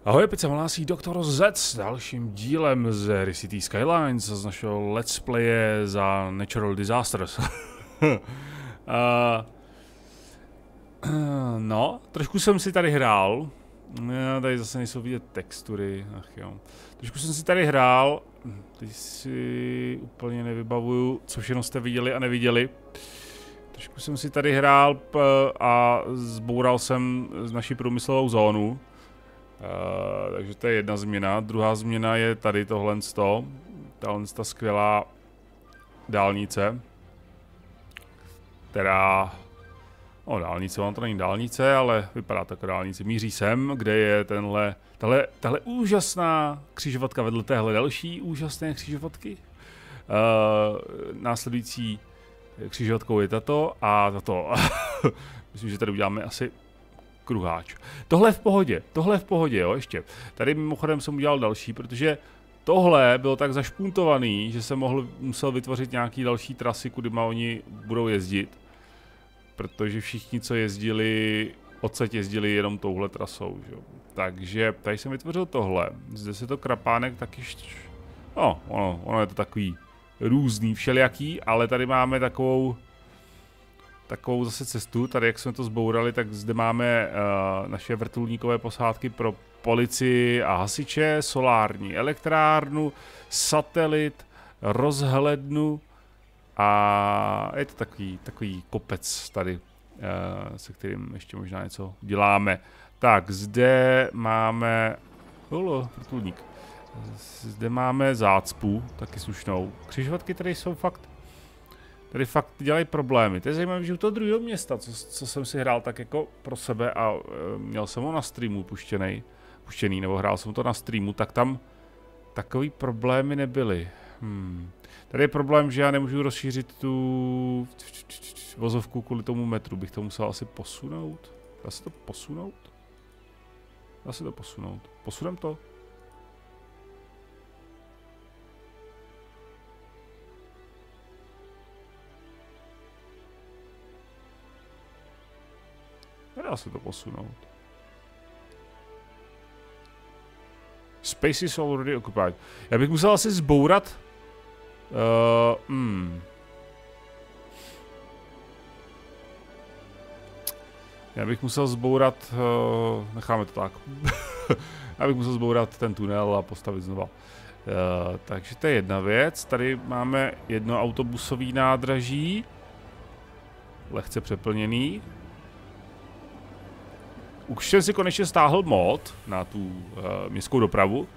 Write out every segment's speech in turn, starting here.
Ahoj, teď se hlásí Dr. Z s dalším dílem z hry City Skylines z našeho let's playe za Natural Disasters. No, trošku jsem si tady hrál. Tady zase nejsou vidět textury, ach jo. Trošku jsem si tady hrál, teď si úplně nevybavuju, co všechno jste viděli a neviděli. Trošku jsem si tady hrál a zboural jsem naši průmyslovou zónu. Takže to je jedna změna. Druhá změna je tady tohle, ta skvělá dálnice, která, no dálnice, on to není dálnice, ale vypadá to jako dálnice. Míří sem, kde je tahle úžasná křižovatka vedle téhle další úžasné křižovatky. Následující křižovatkou je tato a tato. Myslím, že tady uděláme asi kruháč. Tohle v pohodě, jo, ještě. Tady mimochodem jsem udělal další, protože tohle bylo tak zašpuntovaný, že jsem musel vytvořit nějaký další trasy, kudy oni budou jezdit. Protože všichni, co jezdili, odsaď jezdili jenom touhle trasou, že? Takže tady jsem vytvořil tohle. Zde se to krapánek taky, no, ono je to takový různý, všelijaký, ale tady máme takovou zase cestu, tady jak jsme to zbourali, tak zde máme naše vrtulníkové posádky pro policii a hasiče, solární elektrárnu, satelit, rozhlednu a je to takový kopec tady, se kterým ještě možná něco děláme. Tak, zde máme, vrtulník, zde máme zácpu, taky slušnou. Křižovatky tady jsou fakt dělají problémy. To je zajímavé, že u toho druhého města, co jsem si hrál tak jako pro sebe a měl jsem ho na streamu puštěný, nebo hrál jsem to na streamu, tak tam takový problémy nebyly. Tady je problém, že já nemůžu rozšířit tu vozovku kvůli tomu metru. Bych to musel asi posunout. Dá se to posunout? Dá se to posunout. Posunem to? Nedá se to posunout. Space is already occupied. Já bych musel asi zbourat. Já bych musel zbourat. Necháme to tak. Já bych musel zbourat ten tunel a postavit znova. Takže to je jedna věc. Tady máme jedno autobusové nádraží. Lehce přeplněný. Už jsem si konečně stáhl mod na tu městskou dopravu.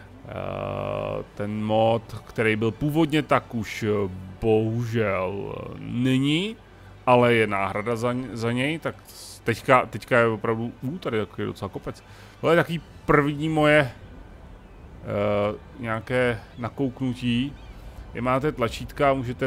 Ten mod, který byl původně, tak už bohužel není, ale je náhrada za něj, tak teďka je opravdu, tady je docela kopec. To je takový první moje nějaké nakouknutí. Je máte tlačítka, můžete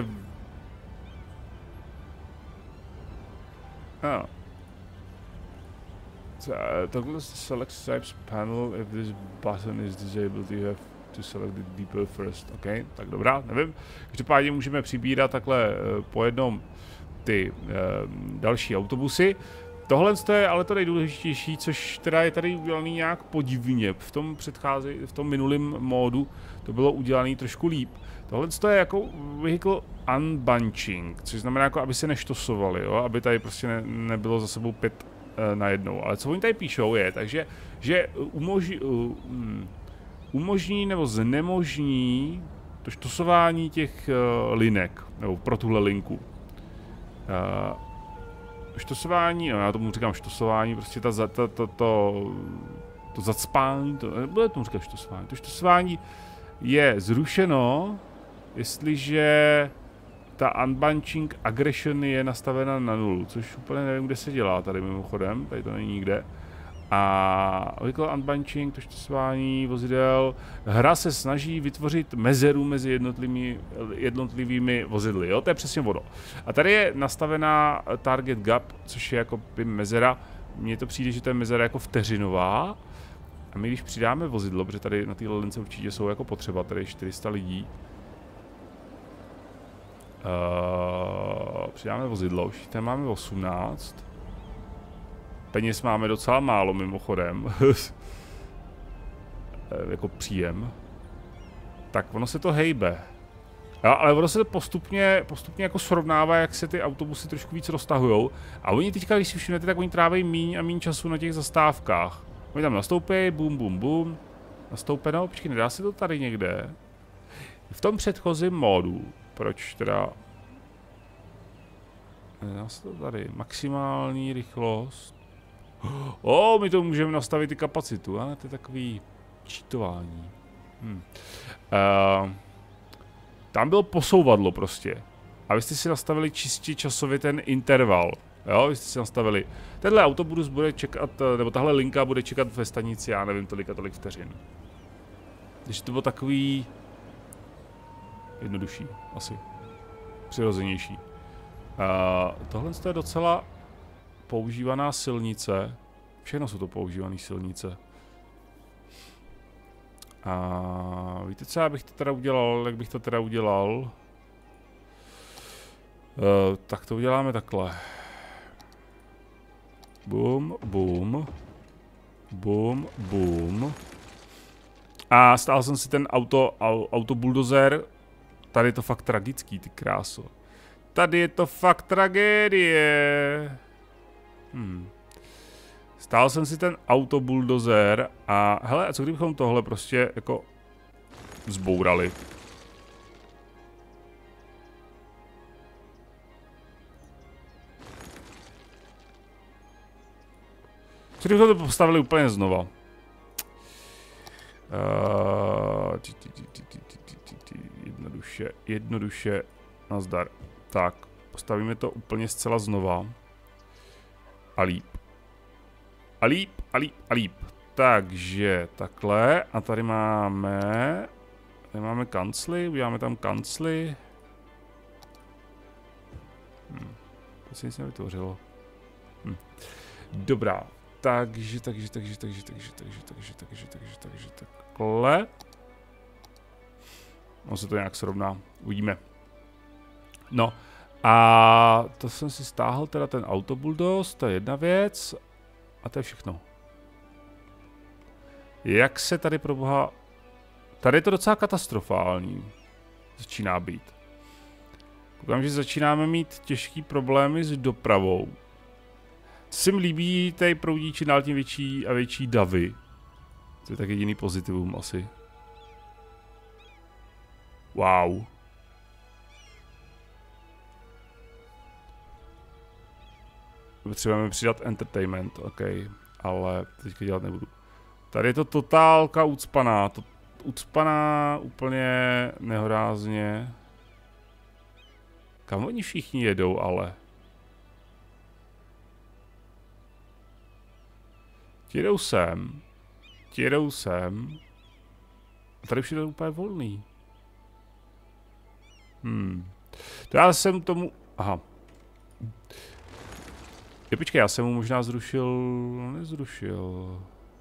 toggle select types panel. If this button is disabled, you have to select the depot first. OK, tak dobrá, nevím. Každopádně můžeme přibírat takhle po jednom ty další autobusy. Tohle je ale to nejdůležitější, což teda je tady udělaný nějak podivně. V tom minulém módu to bylo udělané trošku líp. Tohle je jako vehicle unbunching, což znamená jako, aby se neštosovali, jo? Aby tady prostě nebylo za sebou 5 najednou. Ale co oni tady píšou je, takže že umožní nebo znemožní to štosování těch linek, nebo pro tuhle linku. Štosování, no já tomu říkám štosování, prostě to zacpání, nebude tomu říkat štosování. To štosování je zrušeno, jestliže ta unbunching aggression je nastavena na 0, což úplně nevím, kde se dělá tady mimochodem, tady to není nikde. A vehicle unbunching, to štosování vozidel, hra se snaží vytvořit mezeru mezi jednotlivými vozidly, jo, to je přesně ono. A tady je nastavená target gap, což je jako mezera, mně to přijde, že to je mezera jako vteřinová. A my když přidáme vozidlo, protože tady na téhle lince určitě jsou jako potřeba, tady 400 lidí. Přidáme vozidlo, už tady máme 18. Peněz máme docela málo mimochodem. jako příjem, tak ono se to hejbe. Ale ono se postupně jako srovnává, jak se ty autobusy trošku víc roztahujou. A oni teďka, když si všimnete, tak oni trávají míň a míň času na těch zastávkách. Oni tam nastoupí, bum, bum, bum. Nastoupeno, počkej, nedá se to tady někde? V tom předchozím módu, proč teda... Nedá se to tady, maximální rychlost. My to můžeme nastavit i kapacitu, ale to je takový cheatování. Tam bylo posouvadlo prostě. A vy jste si nastavili čistě časově ten interval. Jo, vy jste si nastavili. Tenhle autobus bude čekat, nebo tahle linka bude čekat ve stanici, já nevím, tolik vteřin. Takže to bylo takový... jednodušší, asi. Přirozenější. Tohle je docela používaná silnice. Všechno jsou to používané silnice. A víte co, já bych to teda udělal, jak bych to teda udělal? Tak to uděláme takhle. Boom, boom. Boom, boom. A stál jsem si ten autobuldozer. Tady je to fakt tragický, ty kráso. Tady je to fakt tragédie. Stál jsem si ten autobuldozer a hele, a co kdybychom tohle prostě jako zbourali? Co kdybychom to postavili úplně znova? Jednoduše, nazdar. Tak, postavíme to úplně zcela znova. A líp. A líp. Takže takhle. A tady máme kancly, uděláme tam kancly. To se nic nevytvořilo. Dobrá. Takže takhle. On se to nějak srovná. Uvidíme. No. A to jsem si stáhl teda ten autobuldoz, to je jedna věc. A to je všechno. Jak se tady pro boha... Tady je to docela katastrofální. Začíná být. Koukám, že začínáme mít těžký problémy s dopravou. Co se mi líbí, tady proudí čím dál tím větší a větší davy. To je tak jediný pozitivum asi. Wow. Potřebujeme přidat entertainment, ok, ale teďka dělat nebudu. Tady je to totálka ucpaná, ucpaná úplně nehorázně. Kam oni všichni jedou, ale? Ti jedou sem. A tady už je to úplně volný. To já jsem tomu... Aha. Počkej, já jsem mu možná nezrušil.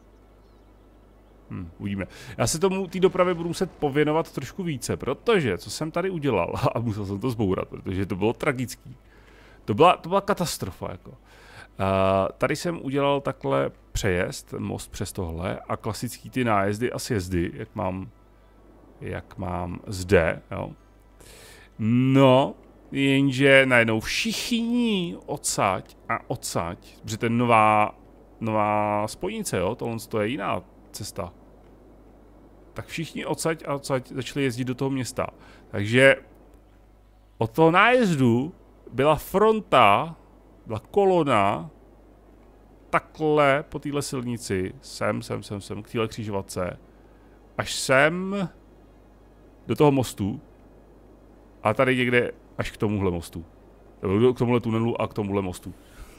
Uvidíme. Já se té dopravě budu muset pověnovat trošku více, protože co jsem tady udělal, a musel jsem to zbourat, protože to bylo tragický. To byla katastrofa, jako. Tady jsem udělal takhle přejezd, most přes tohle a klasický ty nájezdy a sjezdy, jak mám zde, jo. No, jenže najednou všichni odsaď, protože to je nová spojnice, jo, tohle je jiná cesta. Tak všichni odsaď začali jezdit do toho města. Takže od toho nájezdu byla fronta, byla kolona, takhle po téhle silnici, sem, k téhle křižovatce, až sem do toho mostu a tady někde až k tomuhle mostu. K tomuhle tunelu a k tomuhle mostu.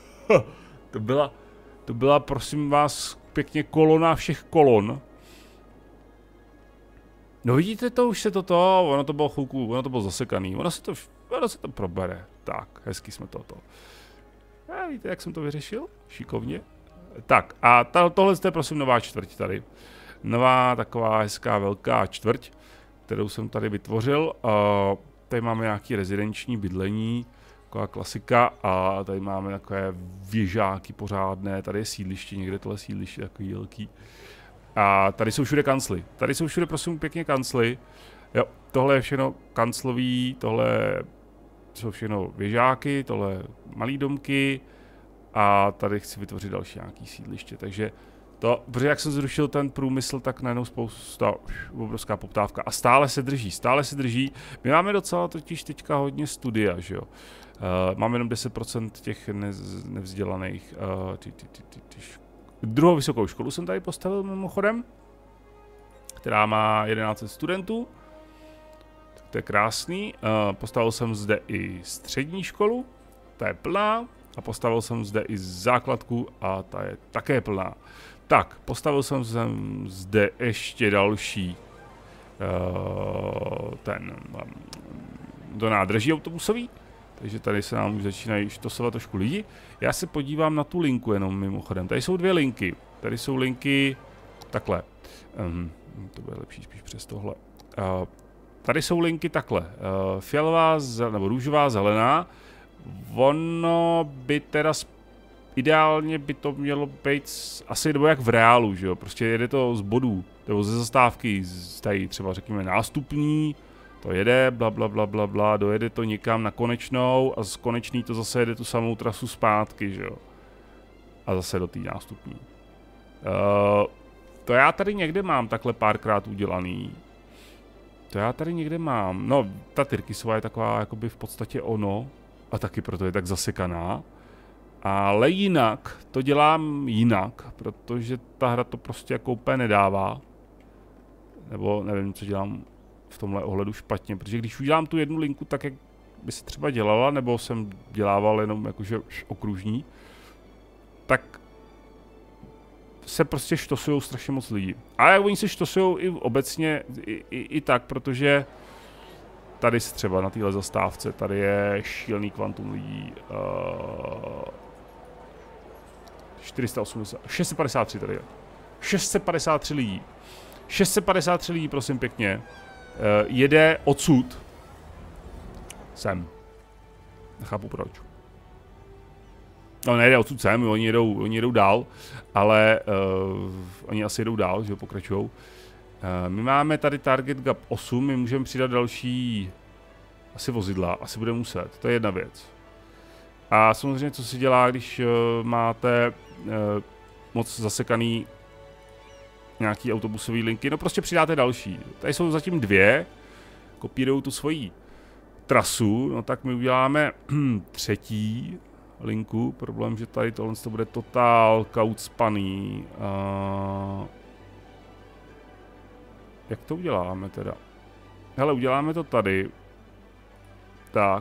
To byla, prosím vás, pěkně kolona všech kolon. No vidíte to, už se ono to bylo chvilku, ono to bylo zasekaný, ono se to probere. Tak, hezky jsme to. A víte, jak jsem to vyřešil? Šikovně. Tak, a tohle je prosím nová čtvrť tady. Nová taková hezká velká čtvrť, kterou jsem tady vytvořil. Tady máme nějaké rezidenční bydlení, taková klasika, a tady máme takové věžáky pořádné, tady je sídliště, někde tohle sídliště takový velký. A tady jsou všude kancly. Tady jsou všude, prosím, pěkně kancly. Jo, tohle je všechno kanclový, tohle jsou všechno věžáky, tohle malý domky. A tady chci vytvořit další nějaký sídliště, takže to, protože jak jsem zrušil ten průmysl, tak najednou spousta, obrovská poptávka. A stále se drží, stále se drží. My máme docela totiž teďka hodně studia, že jo. Máme jenom 10% těch nevzdělaných. Druhou vysokou školu jsem tady postavil mimochodem, která má 11 studentů. Tak to je krásný. Postavil jsem zde i střední školu, ta je plná. A postavil jsem zde i základku a ta je také plná. Tak, postavil jsem zde ještě další do nádraží autobusový. Takže tady se nám už začínají štosovat trošku lidi. Já se podívám na tu linku jenom mimochodem. Tady jsou dvě linky. Tady jsou linky takhle. To bude lepší spíš přes tohle. Tady jsou linky takhle. Fialová nebo růžová, zelená. Ono by teda ideálně by to mělo být asi nebo jak v reálu, že jo, prostě jede to z bodů, nebo ze zastávky, tady třeba řekněme nástupní, to jede, bla bla bla bla bla, dojede to někam na konečnou a z konečný to zase jede tu samou trasu zpátky, že jo, a zase do té nástupní. To já tady někde mám takhle párkrát udělaný. To já tady někde mám, no ta Tyrkisová je taková jakoby v podstatě ono, a taky proto je tak zasekaná. Ale jinak, to dělám jinak, protože ta hra to prostě jako úplně nedává. Nebo nevím, co dělám v tomhle ohledu špatně, protože když udělám tu jednu linku tak, jak by se třeba dělala, nebo jsem dělával jenom jakože okružní, tak se prostě štosujou strašně moc lidí. Ale oni se štosujou i obecně, i tak, protože tady se třeba na téhle zastávce, tady je šílený kvantum lidí. 480, 653 tady je. 653 lidí. 653 lidí, prosím pěkně. Jede odsud. Sem. Nechápu proč. No nejde odsud sem, oni jedou dál, ale oni asi jedou dál, že pokračujou. My máme tady target gap 8, my můžeme přidat další asi vozidla, asi bude muset, to je jedna věc. A samozřejmě co se dělá, když máte moc zasekaný nějaký autobusový linky, no prostě přidáte další. Tady jsou zatím dvě, kopírují tu svoji trasu, no tak my uděláme třetí linku, problém, že tady tohle to bude totál kaucpaný. Jak to uděláme teda? Hele, uděláme to tady. Tak.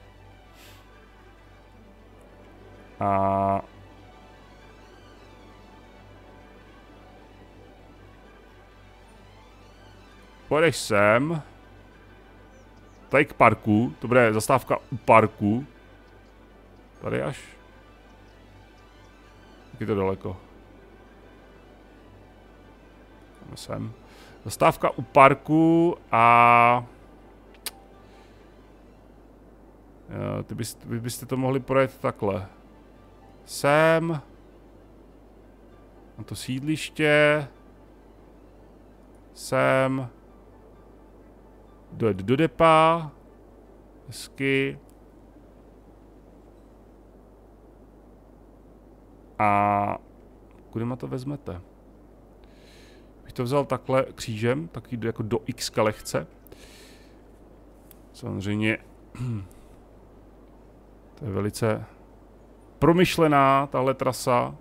A... Pojedeš sem. Tady k parku. To bude zastávka u parku. Tady až. Jak je to daleko? Jdeme sem. Zastávka u parku a... Vy byste to mohli projet takhle. Sem. Na to sídliště. Sem. Dojet do depa. Hezky. A kudy to vezmete? Bych to vzal takhle křížem, taky jako do X lehce. Samozřejmě to je velice promyšlená tahle trasa.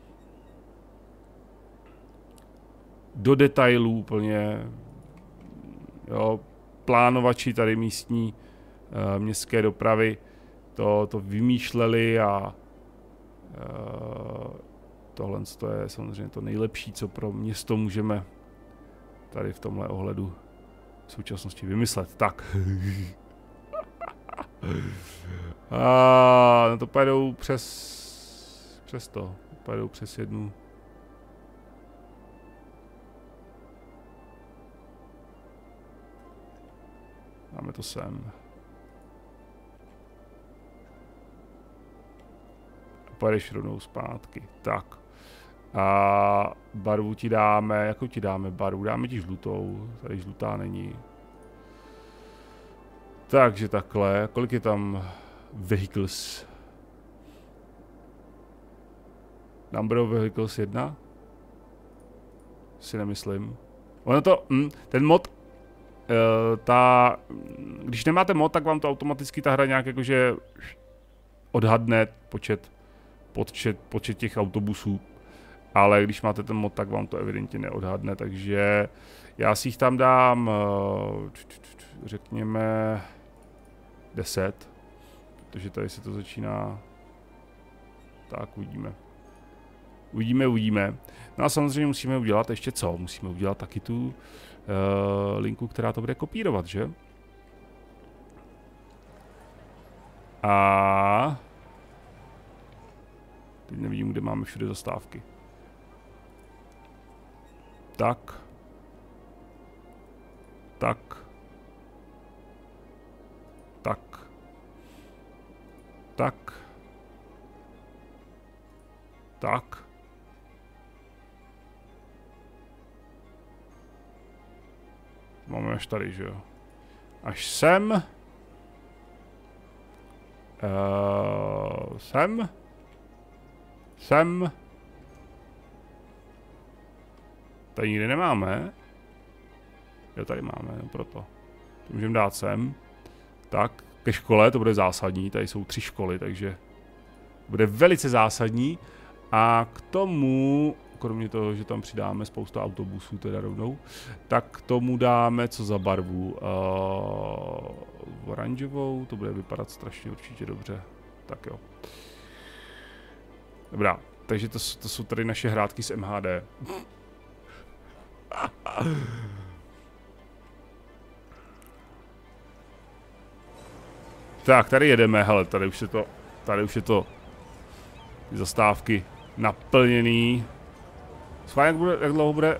Do detailů úplně. Jo, plánovači tady místní městské dopravy to vymýšleli a tohle je samozřejmě to nejlepší, co pro město můžeme tady v tomhle ohledu v současnosti vymyslet. Tak. No to pojedou přes to. Pojedou přes jednu. Dáme to sem. Pojedeš rovnou zpátky. Tak. A barvu ti dáme, jakou ti dáme barvu? Dáme ti žlutou, tady žlutá není. Takže takhle, kolik je tam vehicles? Number of vehicles 1? Si nemyslím. Ono to, ten mod, když nemáte mod, tak vám to automaticky ta hra nějak jakože odhadne počet těch autobusů. Ale když máte ten mod, tak vám to evidentně neodhadne, takže já si jich tam dám, řekněme, 10, protože tady se to začíná, tak uvidíme. Uvidíme. No a samozřejmě musíme udělat ještě co? Musíme udělat taky tu linku, která to bude kopírovat, že? A teď nevidím, kde máme všude zastávky. Tak. Máme až tady, že jo? Až sem. Sem. Tady nikdy nemáme. Jo, tady máme, no proto. To můžeme dát sem. Tak, ke škole, to bude zásadní. Tady jsou 3 školy, takže bude velice zásadní. A k tomu, kromě toho, že tam přidáme spoustu autobusů teda rovnou, tak k tomu dáme co za barvu? Oranžovou, to bude vypadat strašně určitě dobře. Tak jo. Dobrá, takže to jsou tady naše hrátky z MHD. Tak, tady jedeme, hele, tady už je to ty zastávky naplněný. Schválně, jak dlouho bude?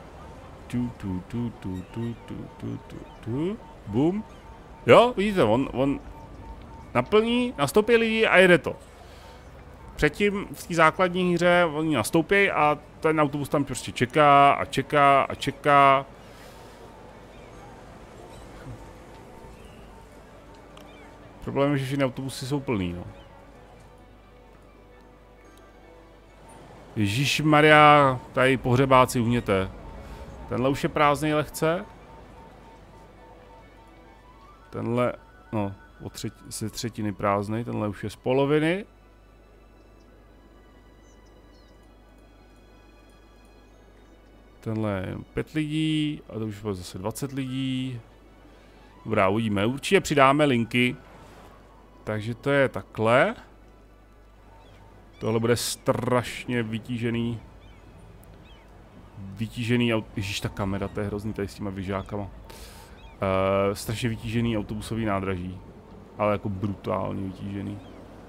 Boom. Jo, vidíte, on naplní, nastoupí lidi a jede to. Předtím v té základní hře oni nastoupí a ten autobus tam prostě čeká a čeká a čeká. Problém je, že všechny autobusy jsou plný, no. Ježišmarja, tady pohřebáci uhněte. Tenhle už je prázdnej lehce. Tenhle, no, ze třetiny prázdnej, tenhle už je z poloviny. Tenhle je 5 lidí a to už bylo zase 20 lidí. Dobrá, uvidíme. Určitě přidáme linky. Takže to je takhle. Tohle bude strašně vytížený. Ježíš, ta kamera, to je hrozný tady s těma vyžákama. Strašně vytížený autobusový nádraží. Ale jako brutálně vytížený.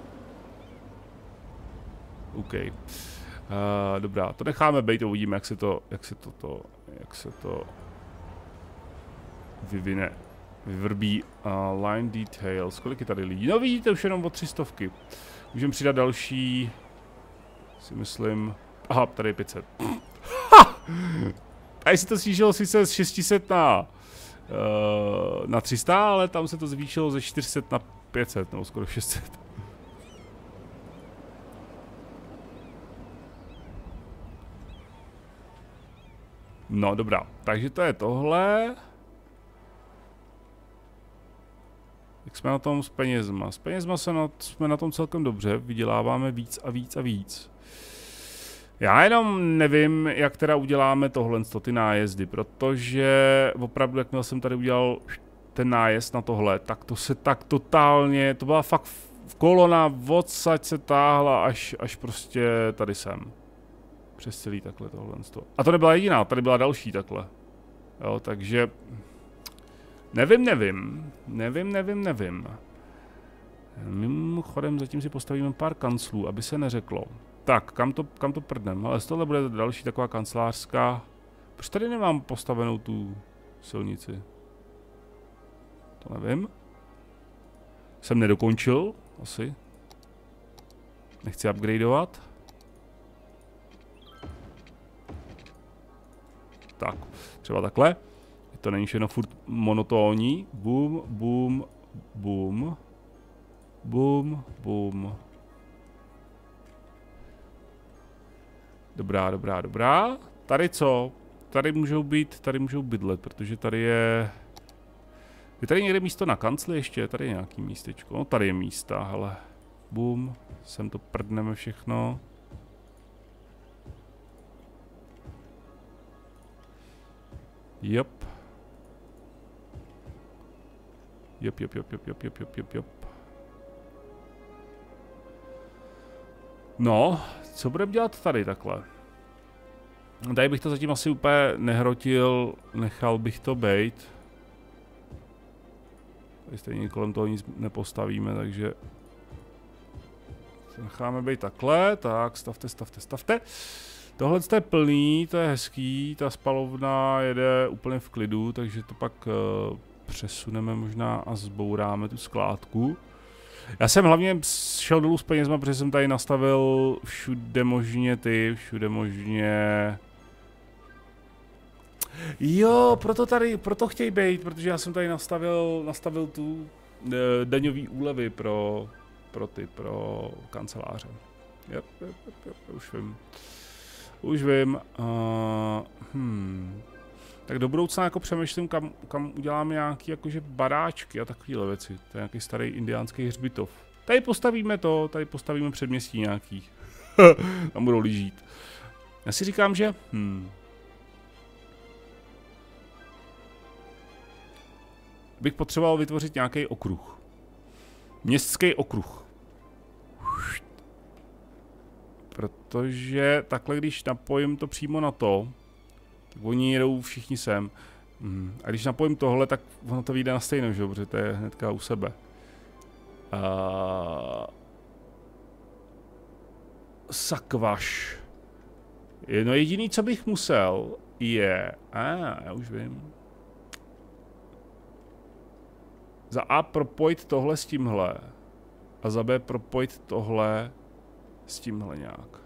OK. Dobrá, to necháme být, uvidíme, jak se to vyvine. Vyvrbí. Line details, kolik je tady lidí? No vidíte, už jenom o 300. Můžeme přidat další, si myslím, aha, tady je 500. Tady se to zvýšilo sice z 600 na 300, ale tam se to zvýšilo ze 400 na 500, nebo skoro 600. No dobrá, takže to je tohle. Jak jsme na tom s penězma? S penězma jsme na tom celkem dobře, vyděláváme víc a víc a víc. Já jenom nevím, jak teda uděláme tohle, ty nájezdy, protože opravdu, jakmile jsem tady udělal ten nájezd na tohle, tak to se tak totálně, to byla fakt kolona, odsaď se táhla až prostě tady sem. Přes celý takhle tohle. A to nebyla jediná, tady byla další takhle. Jo, takže... Nevím. Mimochodem zatím si postavíme pár kanclů, aby se neřeklo. Tak, kam to prdnem? Ale z tohle bude další taková kancelářská. Proč tady nemám postavenou tu silnici? To nevím. Jsem nedokončil, asi. Nechci upgradeovat. Tak, třeba takhle. To není všechno furt monotónní. Boom, boom, boom. Boom, boom. Dobrá, dobrá, dobrá. Tady co? Tady můžou bydlet, protože tady je... Je tady někde místo na kancli ještě? Tady je nějaký místečko. No tady je místa, hele. Boom. Sem to prdneme všechno. Jop. Jop. No, co budeme dělat tady takhle? Tady bych to zatím asi úplně nehrotil, nechal bych to bejt. Tady stejně kolem toho nic nepostavíme, takže... Necháme bejt takhle, tak stavte. Tohle je plný, to je hezký, ta spalovna jede úplně v klidu, takže to pak přesuneme možná a zbouráme tu skládku. Já jsem hlavně šel dolů s penězma, protože jsem tady nastavil všude možně... Jo, proto chtějí být, protože já jsem tady nastavil tu daňový úlevy pro kanceláře. Yep, už vím. Tak do budoucna jako přemýšlím, kam uděláme nějaký jakože baráčky a takovéhle věci. To je nějaký starý indiánský hřbitov. Tady postavíme předměstí nějaký. Tam budou lidi žít. Já si říkám, že... bych potřeboval vytvořit nějaký okruh. Městský okruh. Protože takhle, když napojím to přímo na to, tak oni jedou všichni sem. A když napojím tohle, tak ono to vyjde na stejno, že? Protože to je hnedka u sebe. Sakvaš. No jediný, co bych musel, je... já už vím. Za A propojit tohle s tímhle. A za B propojit tohle s tímhle nějak.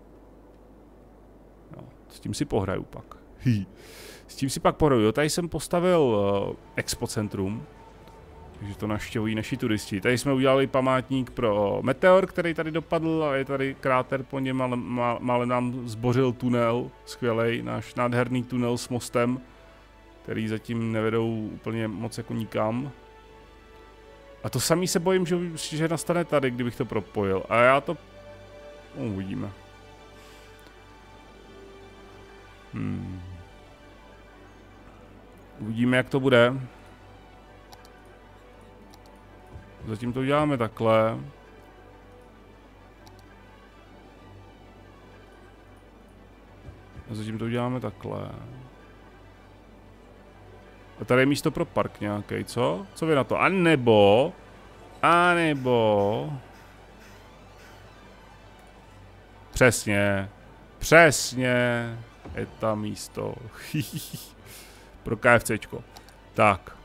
No, s tím si pohraju pak. S tím si pak pohraju. Jo, tady jsem postavil expo centrum. Takže to navštěvují naši turisti. Tady jsme udělali památník pro meteor, který tady dopadl a je tady kráter po něm, ale málem nám zbořil tunel. Skvělej, náš nádherný tunel s mostem, který zatím nevedou úplně moc jako nikam. A to samý se bojím, že nastane tady, kdybych to propojil. A já to... uvidíme. Uvidíme, jak to bude. Zatím to děláme takhle. A zatím to děláme takhle. A tady je místo pro park nějaký, co? Co vy na to? A nebo... Přesně. Je tam místo. Pro KFCčko. Tak.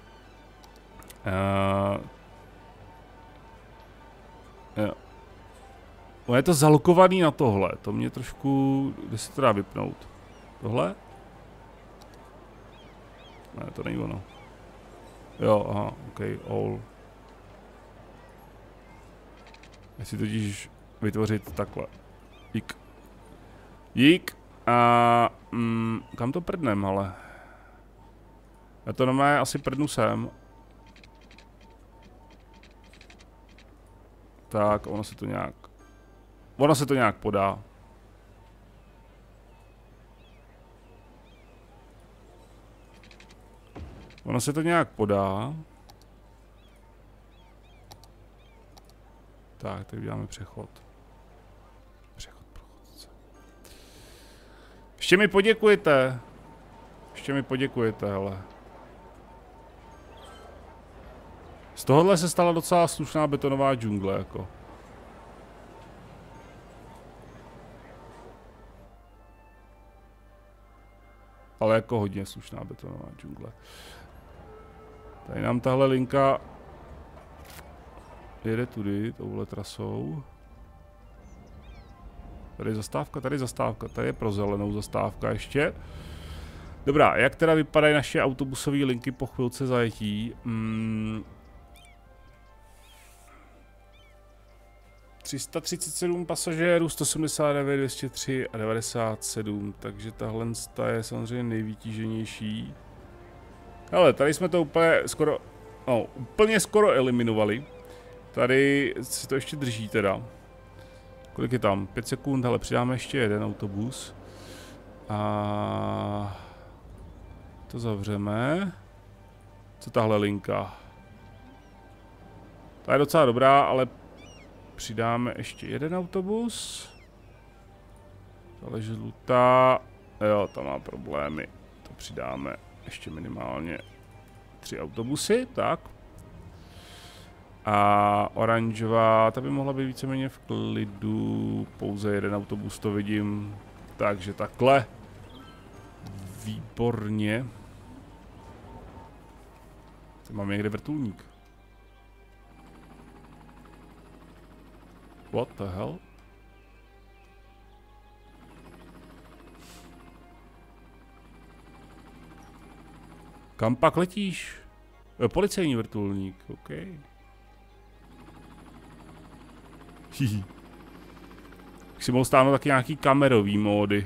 Jo. On je to zalokovaný na tohle. To mě trošku... Kde se to dá vypnout? Tohle? Ne, to není ono. Jo, aha, ok, all. Já si totiž vytvořit takhle. Dík. A kam to prdnem, ale? Já to normálně asi prdnu sem. Tak, ono se to nějak podá. Ono se to nějak podá. Tak, tady uděláme přechod. Ještě mi poděkujete, hele. Z tohohle se stala docela slušná betonová džungle, jako. Ale jako hodně slušná betonová džungle. Tady nám tahle linka jede tudy, touhle trasou. Tady je zastávka, tady je pro zelenou zastávka ještě. Dobrá, jak teda vypadají naše autobusové linky po chvilce zajetí? 337 pasažérů, 179, 203 a 97, takže tahle je samozřejmě nejvytíženější. Hele, tady jsme to úplně skoro eliminovali. Tady si to ještě drží teda. Kolik je tam? 5 sekund, hele, přidáme ještě jeden autobus. A to zavřeme. Co tahle linka? Ta je docela dobrá, ale přidáme ještě jeden autobus. Tahle žlutá. Jo, tam má problémy. To přidáme ještě minimálně 3 autobusy, tak. A oranžová, ta by mohla být víceméně v klidu. Pouze jeden autobus to vidím. Takže takhle. Výborně. Tady mám někde vrtulník. What the hell? Kam pak letíš? Policejní vrtulník, OK. Hihi. Si mohl stáhnout taky nějaký kamerový módy.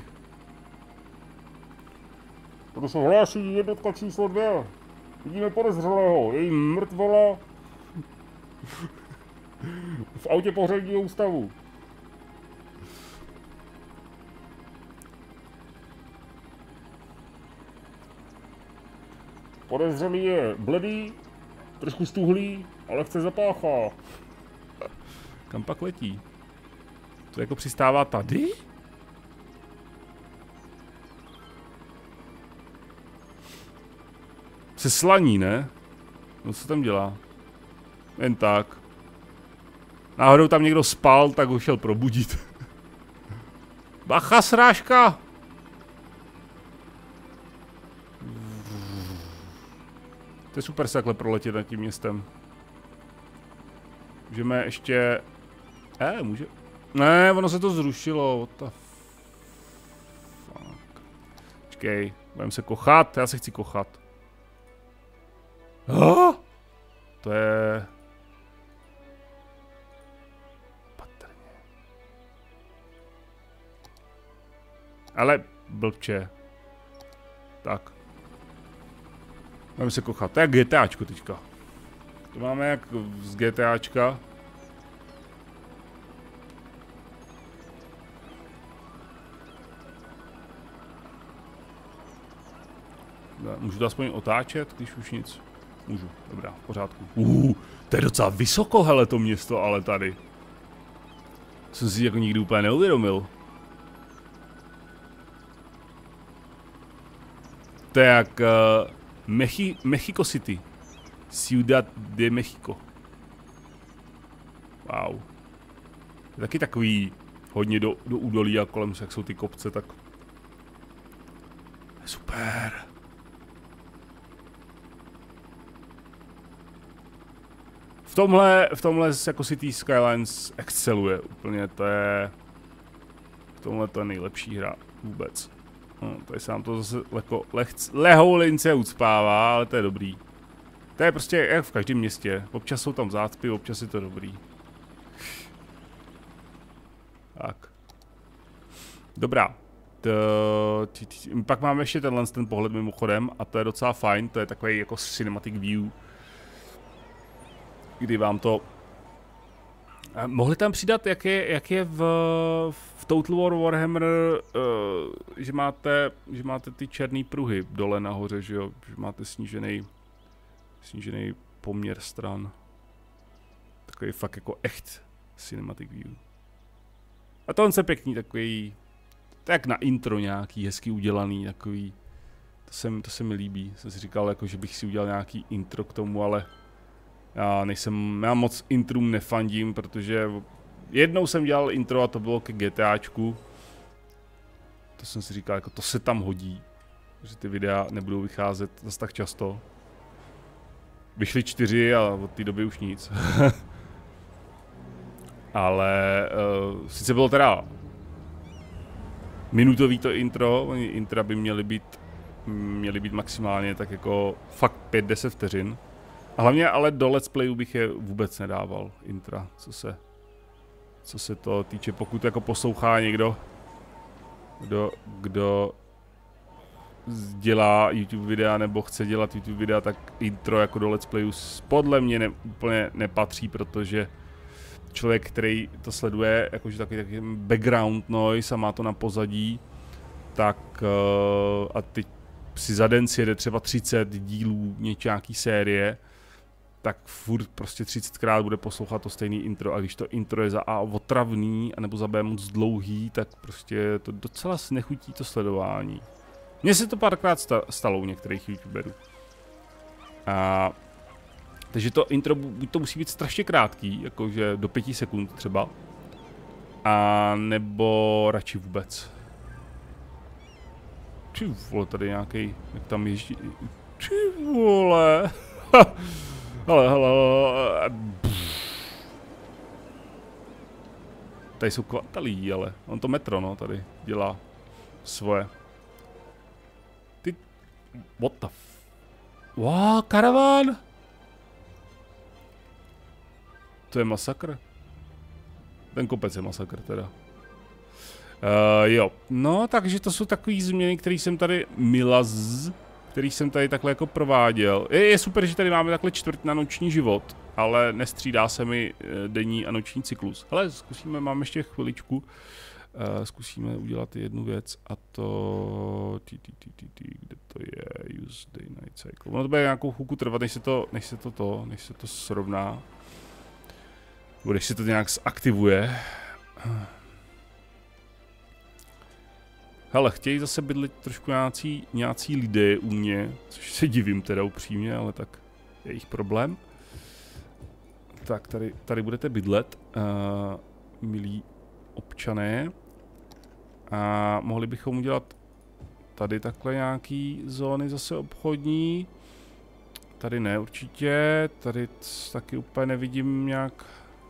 Tady se hlásí jednotka číslo 2. Vidíme podezřelého, její mrtvola v autě pohřebního ústavu. Podezřelý je bledý, trošku stuhlý, ale chce zapáchá. Kam pak letí? To jako přistává tady? Se slaní, ne? No co tam dělá? Jen tak. Náhodou tam někdo spal, tak ho šel probudit. Bacha, srážka! To je super se takhle proletět nad tím městem. Můžeme ještě... může... Ne, ono se to zrušilo, what the fuck. Počkej, budeme se kochat, já se chci kochat. To je... Patrně. Ale blbče. Tak. Budeme se kochat, to je GTAčko teďka. To máme jak z GTAčka. Můžu to aspoň otáčet, když už nic? Můžu, dobrá, v pořádku. To je docela vysoko, hele, to město, ale tady. Jsem si jako nikdy úplně neuvědomil. To je jak Mexico City. Ciudad de México. Wow. Je taky takový hodně do údolí a kolem, jak jsou ty kopce, tak... Super. V tomhle jako City Skylines exceluje úplně, to je... V tomhle to je nejlepší hra vůbec. No, tady se nám to zase lehoulince ucpává, ale to je dobrý. To je prostě jak v každém městě. Občas jsou tam zácpy, občas je to dobrý. Tak. Dobrá. Pak máme ještě ten pohled mimochodem a to je docela fajn, to je takový jako cinematic view. Kdy vám to... Mohli tam přidat, jak je v Total War Warhammer, že máte ty černé pruhy dole nahoře, že jo? Že máte snížený poměr stran. Takový fakt jako echt cinematic view. A to on se pěkný, takový... Tak na intro nějaký, hezky udělaný, takový... To se mi líbí. Jsem si říkal, jako, že bych si udělal nějaký intro k tomu, ale... Já moc intrum nefandím, protože... Jednou jsem dělal intro a to bylo ke GTAčku. To jsem si říkal, jako to se tam hodí. Že ty videa nebudou vycházet zase tak často. Vyšly 4 a od té doby už nic. Ale sice bylo teda minutový to intro, intra by měly být měly být maximálně tak jako fakt 5-10 vteřin. A hlavně ale do let's playu bych je vůbec nedával, intra, co se to týče, pokud jako poslouchá někdo, kdo dělá YouTube videa nebo chce dělat YouTube videa, tak intro jako do let's playu podle mě úplně nepatří, protože člověk, který to sleduje, jakože takový background noise a má to na pozadí, tak a teď si za den sjede třeba 30 dílů nějaký série, tak furt prostě 30krát bude poslouchat to stejný intro a když to intro je za A otravný, anebo za B moc dlouhý, tak prostě to docela nechutí to sledování. Mně se to párkrát stalo u některých youtuberů. Takže to intro buď to musí být strašně krátký, jakože do 5 sekund třeba, a nebo radši vůbec. Ty vole, tady nějaký, jak tam jezdí, ty vole. hele. Tady jsou kvartalí, ale on to metro, no, tady dělá svoje. Ty, what the wow, karaván! To je masakr. Ten kopec je masakr teda. Jo, no takže to jsou takové změny, které jsem tady který jsem tady takhle jako prováděl. Je super, že tady máme takhle čtvrt na noční život, ale nestřídá se mi denní a noční cyklus. Hele, zkusíme, mám ještě chviličku, zkusíme udělat jednu věc a to... Kde to je? Use day night cycle. Ono to bude nějakou chvilku trvat, než se to srovná. Když se to nějak zaktivuje. Hele, chtějí zase bydlet trošku nějací lidé u mě, což se divím teda upřímně, ale tak je jejich problém. Tak, tady budete bydlet, milí občané. A mohli bychom udělat tady takhle nějaký zóny zase obchodní. Tady ne určitě, tady taky úplně nevidím nějak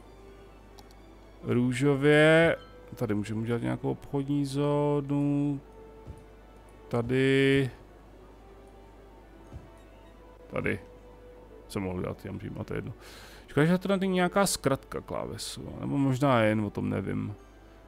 růžově. Tady můžeme udělat nějakou obchodní zónu. Tady jsem mohl dát, já můžu, a to je jedno. Škoda, že to není nějaká zkratka klávesu, nebo možná jen, o tom nevím.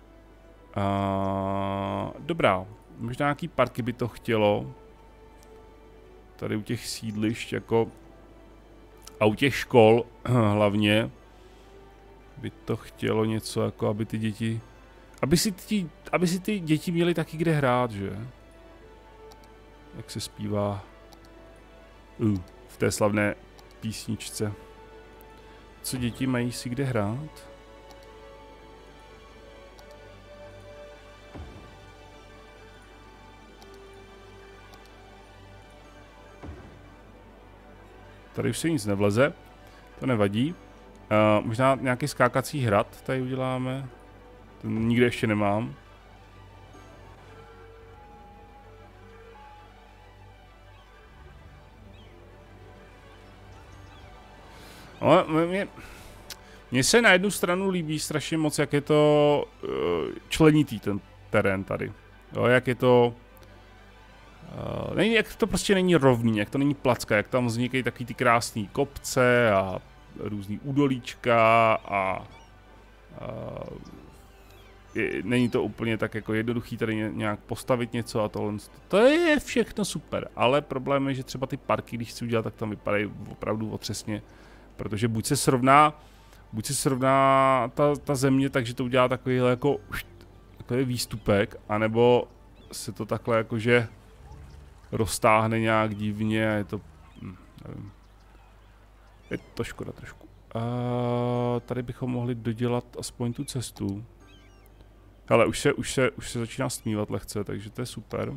Dobrá, možná nějaký parky by to chtělo. Tady u těch sídlišť jako a u těch škol hlavně by to chtělo něco jako, aby ty děti, aby si ty děti měly taky kde hrát, že? Jak se zpívá v té slavné písničce. Co děti mají si kde hrát? Tady už se nic nevleze, to nevadí. Možná nějaký skákací hrad tady uděláme. To nikde ještě nemám. No, mně se na jednu stranu líbí strašně moc, jak je to členitý ten terén tady. Jo, jak je to... jak to prostě není rovný, jak to není placka, jak tam vznikají takový ty krásný kopce a různý údolíčka a není to úplně tak jako jednoduchý tady nějak postavit něco a tohle. To je všechno super, ale problém je, že třeba ty parky, když chci udělat, tak tam vypadají opravdu otřesně, protože buď se srovná ta země, takže to udělá takovýhle jako takový výstupek, anebo se to takhle jakože roztáhne nějak divně a je to, nevím, je to škoda trošku. Tady bychom mohli dodělat aspoň tu cestu. Hele, už se začíná stmívat lehce, takže to je super.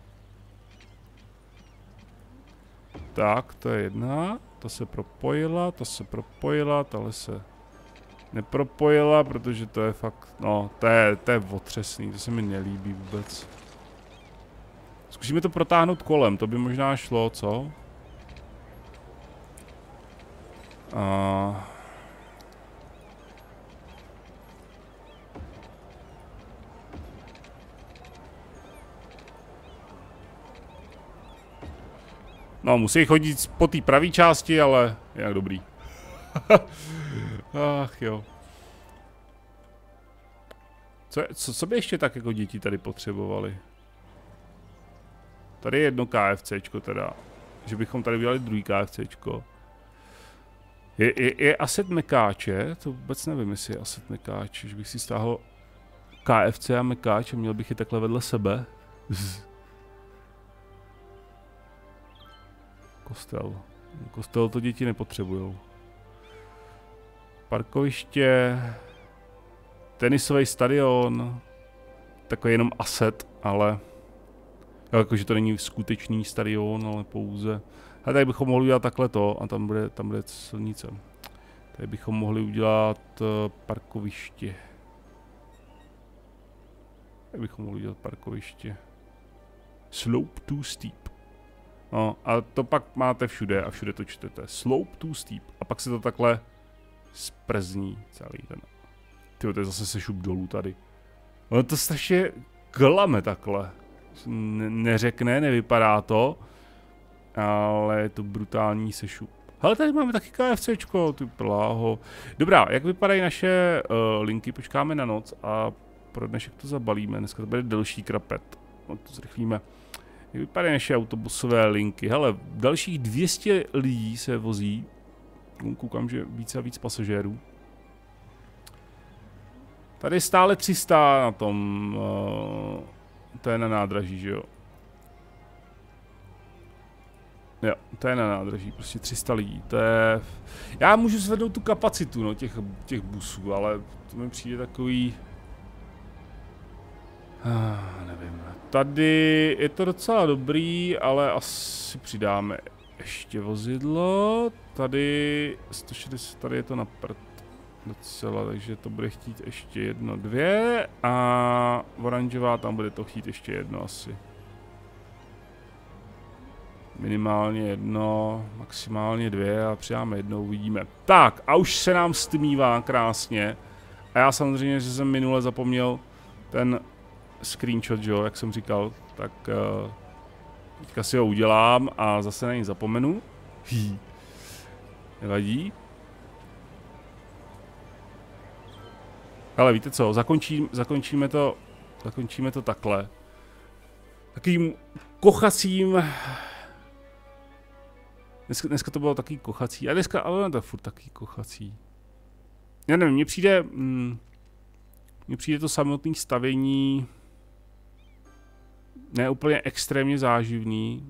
Tak, to je jedna. Ta se propojila, tahle se nepropojila, protože to je fakt, no, to je otřesný, to se mi nelíbí vůbec. Zkusíme to protáhnout kolem, to by možná šlo, co? No, musí chodit po té pravé části, ale jak dobrý. Ach jo. Co by ještě tak jako děti tady potřebovali? Tady je jedno KFCčko teda. Že bychom tady udělali druhý KFCčko. Je asset mekáče? To vůbec nevím, jestli je asset mekáče. Že bych si stáhl KFC a mekáč a měl bych je takhle vedle sebe. Kostel. Kostel to děti nepotřebujou. Parkoviště. Tenisový stadion. Takový jenom asset, ale... Jakože to není skutečný stadion, ale pouze... A tady bychom mohli udělat takhle to a tam bude silnice. Tady bychom mohli udělat parkoviště. Tady bychom mohli udělat parkoviště. Slope too steep. No a to pak máte všude a všude to čtete. Slope too steep. A pak se to takhle zprzní celý ten. Tyjo, to je zase sešup dolů tady. Ono to strašně klame takhle. Neřekne, nevypadá to. Ale je to brutální sešup. Hele, tady máme taky KFCčko, ty pláho. Dobrá, jak vypadají naše linky? Počkáme na noc a pro dnešek to zabalíme. Dneska to bude delší krapet. No, to zrychlíme. Jak vypadají naše autobusové linky? Hele, dalších 200 lidí se vozí. Koukám, že více a víc pasažérů. Tady je stále 300 na tom. To je na nádraží, že jo? Jo, to je na nádraží, prostě 300 lidí, to je... Já můžu zvednout tu kapacitu, no, těch busů, ale to mi přijde takový... Nevím, tady je to docela dobrý, ale asi přidáme ještě vozidlo, tady 160, tady je to na prd docela, takže to bude chtít ještě jedno, dvě a oranžová tam bude to chtít ještě jedno asi. Minimálně jedno, maximálně dvě a přidáme jednou, uvidíme. Tak a už se nám stmívá krásně. A já samozřejmě, že jsem minule zapomněl ten screenshot, jo, jak jsem říkal, tak teďka si ho udělám a zase na něj zapomenu. Nevadí. Ale víte co, zakončíme to takhle. Takým kochacím... Dneska to bylo takový kochací, a dneska, ale to je furt takový kochací. Já nevím, mně přijde to samotné stavění ne úplně extrémně záživný,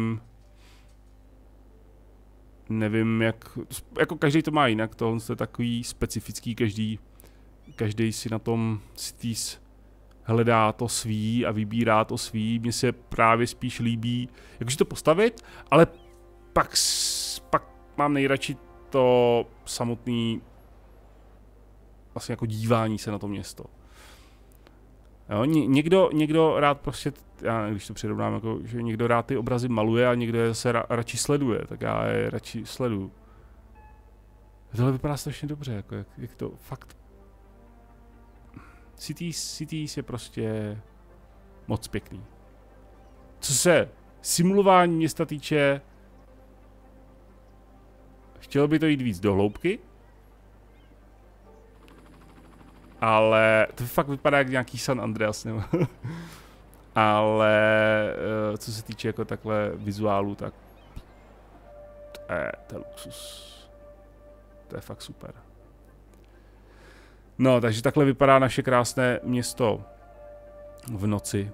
nevím jak, jako každý to má jinak, tohle je takový specifický, každý si na tom hledá to svý a vybírá to svý, mně se právě spíš líbí, jakože to postavit, ale pak mám nejradši to samotný vlastně jako dívání se na to město. Jo, někdo rád prostě, já když to přirovnám, jako, že někdo rád ty obrazy maluje a někdo je zase radši sleduje, tak já je radši sleduju. Tohle vypadá strašně dobře, jako jak to fakt... Cities je prostě moc pěkný. Co se simulování města týče, chtělo by to jít víc do hloubky, ale to fakt vypadá jak nějaký San Andreas, nebo ale co se týče jako takhle vizuálu, tak to je luxus. To je fakt super. No, takže takhle vypadá naše krásné město v noci.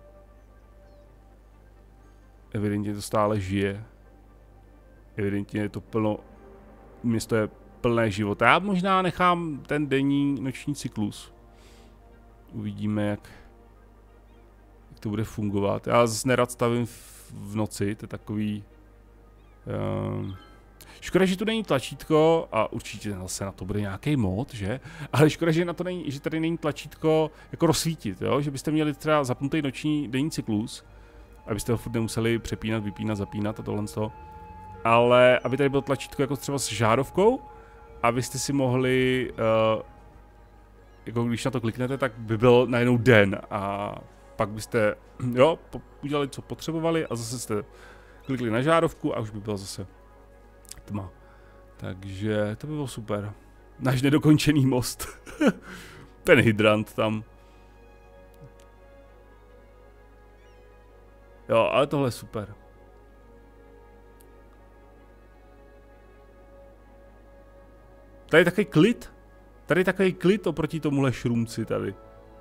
Evidentně to stále žije. Evidentně je to město je plné života. Já možná nechám ten denní noční cyklus. Uvidíme, jak to bude fungovat. Já zase nerad stavím v noci, to je takový... Škoda, že tu není tlačítko a určitě zase na to bude nějaký mod, že? Ale škoda, že tady není tlačítko jako rozsvítit, jo? Že byste měli třeba zapnutý denní cyklus, abyste ho furt nemuseli přepínat, vypínat, zapínat a tohle z toho. Ale aby tady bylo tlačítko jako třeba s žárovkou, abyste si mohli, jako když na to kliknete, tak by byl najednou den a pak byste, jo, udělali, co potřebovali a zase jste klikli na žárovku a už by byla zase tma. Takže to by bylo super. Náš nedokončený most. Ten hydrant tam. Jo, ale tohle je super. Tady je takový klid. Tady je takový klid oproti tomuhle šrumci tady.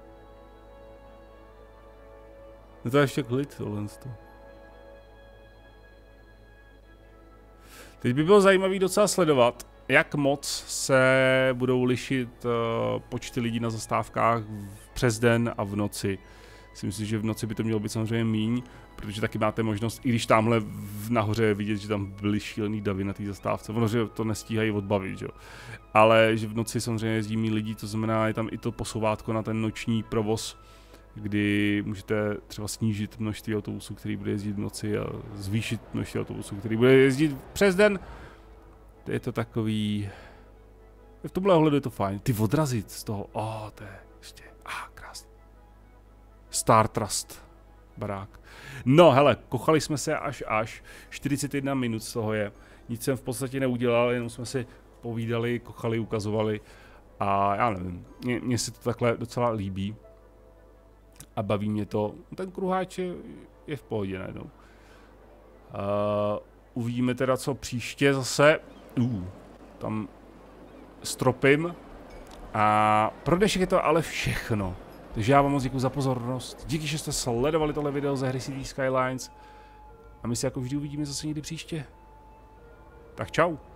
No to je ještě klid tohle. Teď by bylo zajímavé docela sledovat, jak moc se budou lišit počty lidí na zastávkách přes den a v noci. Myslím, že v noci by to mělo být samozřejmě míň, protože taky máte možnost, i když tamhle nahoře je vidět, že tam byly šílený davy na té zastávce, ono, že to nestíhají odbavit, že jo. Ale že v noci samozřejmě jezdí méně lidí, to znamená, je tam i to posouvátko na ten noční provoz, kdy můžete třeba snížit množství autobusů, který bude jezdit v noci a zvýšit množství autobusů, který bude jezdit přes den. Je to takový... V tomhle ohledu je to fajn. Ty odrazit z toho, to je ještě... krásný. Star Trust barák. No hele, kochali jsme se až 41 minut z toho je. Nic jsem v podstatě neudělal, jenom jsme si povídali, kochali, ukazovali a já nevím, mně se to takhle docela líbí a baví mě to. Ten kruháč je v pohodě najednou. Uvidíme teda, co příště zase. Tam stropím a pro dnešek je to ale všechno. Takže já vám moc děkuji za pozornost. Díky, že jste sledovali tohle video ze hry Cities Skylines. A my se jako vždy uvidíme zase někdy příště. Tak čau.